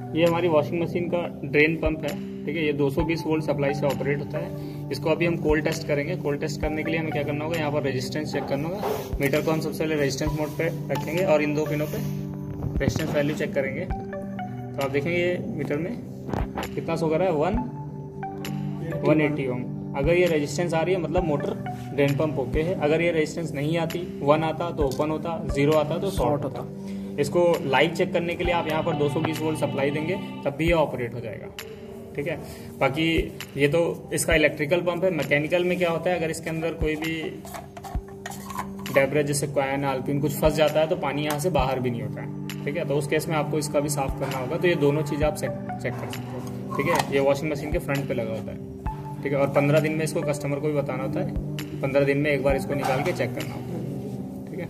ये हमारी washing machine का ड्रेन पंप है, ठीक है। ये 220 वोल्ट सप्लाई से ऑपरेट होता है। इसको अभी हम कोल्ड टेस्ट करेंगे। कोल्ड टेस्ट करने के लिए हमें क्या करना होगा, यहाँ पर रेजिस्टेंस चेक करना होगा। मीटर को हम सबसे पहले रेजिस्टेंस मोड पे रखेंगे और इन 2 पिनों पे रेजिस्टेंस वैल्यू चेक करेंगे। तो आप देखेंगे ये मीटर में कितना शो कर रहा है, 180 ओम। अगर ये रेजिस्टेंस आ रही है मतलब मोटर ड्रेन पंप ओके है। अगर ये रेजिस्टेंस नहीं आती, 1 आता तो ओपन होता, 0 आता तो शॉर्ट होता। इसको लाइव चेक करने के लिए आप यहाँ पर 220 वोल्ट सप्लाई देंगे, तब भी ये ऑपरेट हो जाएगा, ठीक है। बाकी ये तो इसका इलेक्ट्रिकल पंप है। मैकेनिकल में क्या होता है, अगर इसके अंदर कोई भी डेब्रिस जैसे क्वान अल्पिन कुछ फंस जाता है तो पानी यहाँ से बाहर भी नहीं होता है, ठीक है। तो उस केस में आपको इसका भी साफ करना होगा। तो ये दोनों चीज़ आप चेक कर सकते हो, ठीक है। ये वॉशिंग मशीन के फ्रंट पे लगा होता है, ठीक है। और 15 दिन में इसको कस्टमर को भी बताना होता है। 15 दिन में एक बार इसको निकाल के चेक करना होता है, ठीक है।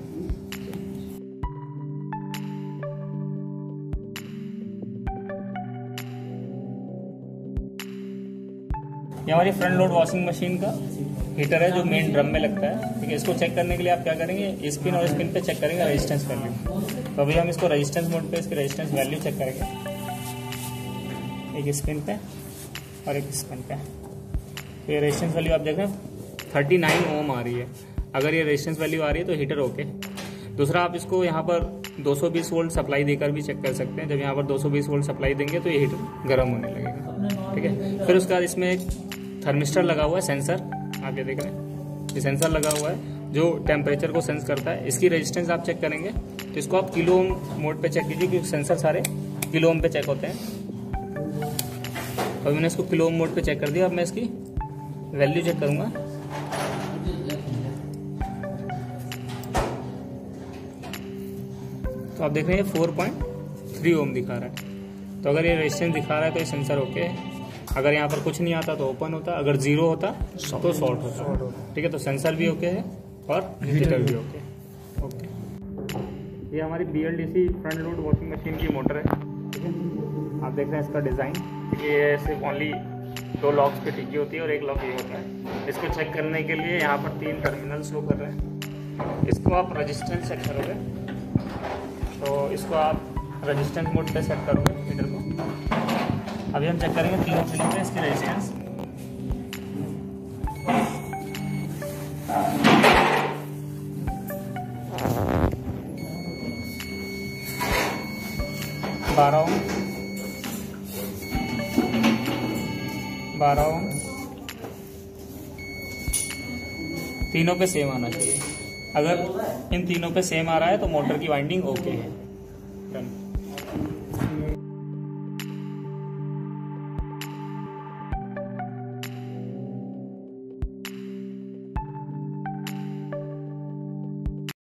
ये हमारी फ्रंट लोड वॉशिंग मशीन का हीटर है जो मेन ड्रम में लगता है, ठीक है। इसको चेक करने के लिए आप क्या करेंगे, स्पिन और स्पिन पे चेक करेंगे रेजिस्टेंस वैल्यू। तो अभी हम इसको रेजिस्टेंस मोड पे इसकी रेजिस्टेंस वैल्यू चेक करेंगे, एक स्पिन पे और एक स्पिन पे। तो ये रेजिस्टेंस वैल्यू आप देख रहे हैं 39 ओम आ रही है। अगर ये रेजिस्टेंस वैल्यू आ रही है तो हीटर ओके। दूसरा, आप इसको यहाँ पर 220 वोल्ट सप्लाई देकर भी चेक कर सकते हैं। जब यहाँ पर 220 वोल्ट सप्लाई देंगे तो ये हीटर गर्म होने लगेगा, ठीक है। फिर उसके बाद इसमें एक थर्मिस्टर लगा हुआ है, सेंसर आप ये देख रहे हैं, ये सेंसर लगा हुआ है जो टेम्परेचर को सेंस करता है। इसकी रेजिस्टेंस आप चेक करेंगे तो इसको आप किलो ओम मोड पे चेक कीजिए, क्योंकि सेंसर सारे किलो ओम पे चेक होते हैं। अभी मैंने इसको किलो ओम मोड पे चेक कर दिया। अब मैं इसकी वैल्यू चेक करूंगा। तो आप देख रहे हैं 4.3 ओम दिखा रहा है। तो अगर ये रेजिस्टेंस दिखा रहा है तो ये सेंसर ओके है। अगर यहाँ पर कुछ नहीं आता तो ओपन होता, अगर 0 होता तो शॉर्ट होता, ठीक है। तो सेंसर भी ओके है और हीटर भी ओके। ये हमारी BLDC front load washing machine की मोटर है, ठीक है। आप देख रहे हैं इसका डिज़ाइन, ये सिर्फ ओनली 2 लॉक्स पे टिकी होती है और एक लॉक ये होता है। इसको चेक करने के लिए यहाँ पर 3 टर्मिनल शो कर रहे हैं। इसको आप रेजिस्टेंस चेक करोगे तो इसको आप रेजिस्टेंस मोड पे सेट करोगे मीटर को। अभी हम चेक करेंगे 3 पिनों पे इसकी रेजिस्टेंस। बारह ओम, तीनों पे सेम आना चाहिए। अगर इन तीनों पे सेम आ रहा है तो मोटर की वाइंडिंग ओके है। डन।